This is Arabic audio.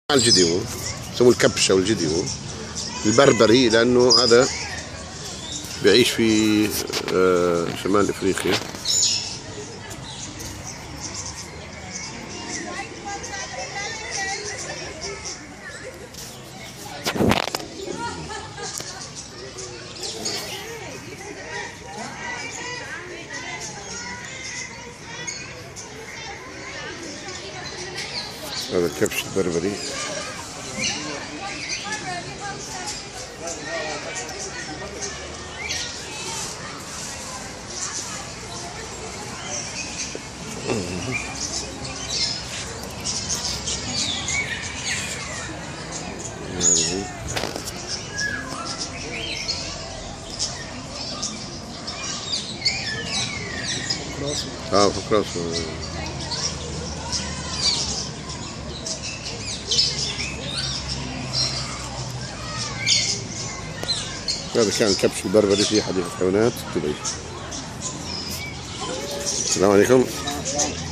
الجديون يسموه الكبش او الجديون. البربري لانه هذا بيعيش في شمال افريقيا. هذا الكبش البربري. فوق راسه. هذا كان الكبش البربري في حديقة الحيوانات دبي. السلام عليكم.